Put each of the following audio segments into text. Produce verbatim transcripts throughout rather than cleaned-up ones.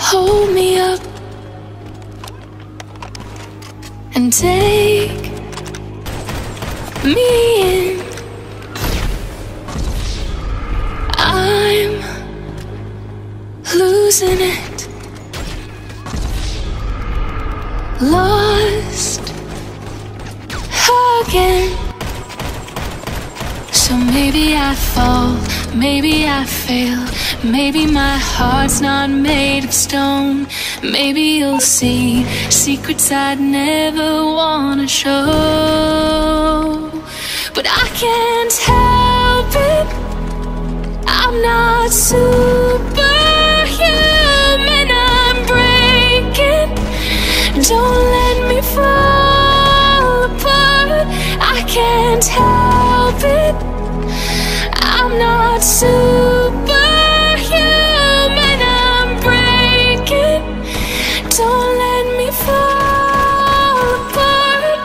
hold me up and take me in. I'm losing it, lost again. So maybe I fall, maybe I fail, maybe my heart's not made of stone. Maybe you'll see secrets I'd never wanna show. But I can't help it, I'm not superhuman. I'm breaking, don't let me fall apart. I can't help it, I'm not superhuman. I'm breaking, don't let me fall apart.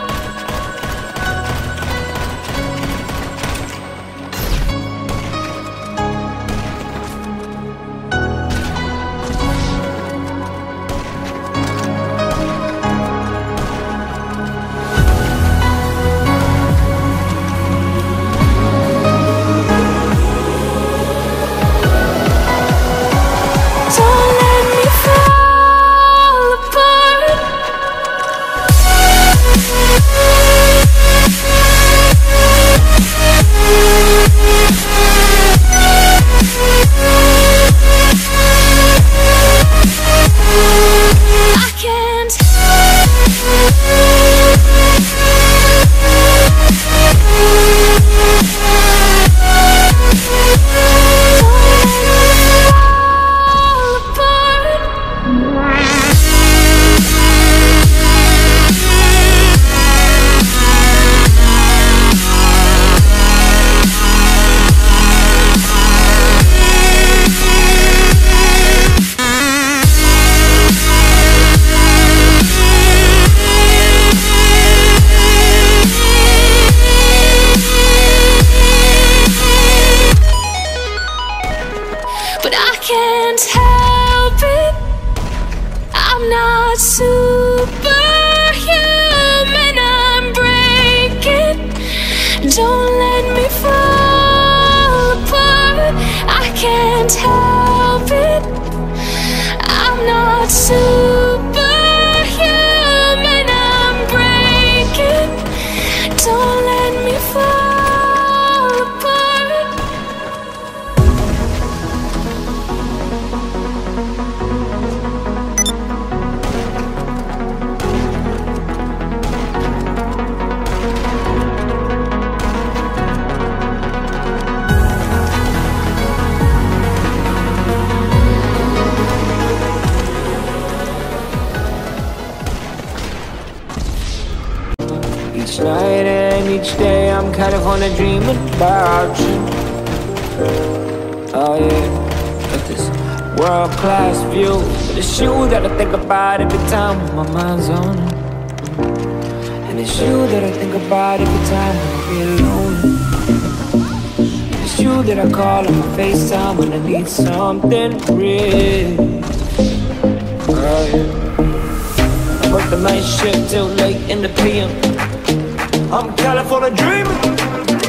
But I can't help it, I'm not superhuman. I'm breaking, don't let me fall apart. I can't help it, I'm not superhuman. I'm breaking, don't let me fall apart. Each night and each day I'm kind of on a dream about you. Oh yeah, got this world-class view, but it's you that I think about every time when my mind's on it. And it's you that I think about every time when I feel alone. It's you that I call on my FaceTime when I need something real. Oh yeah, I work the night shift till late in the P M. I'm California dreaming,